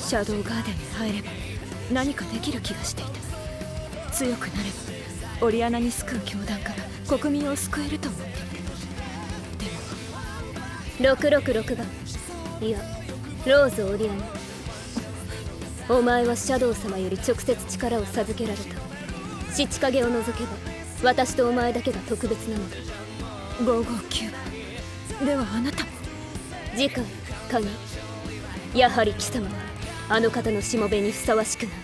シャドウガーデンに入れば何かできる気がしていた。強くなればオリアナに救う教団から国民を救えると思っていて。でも 666番、いやローズ・オリアナ、お前はシャドウ様より直接力を授けられた。七影を除けば私とお前だけが特別なのだ。 559番ではあなたも。 次回鍵、やはり貴様はあの方のしもべにふさわしくない。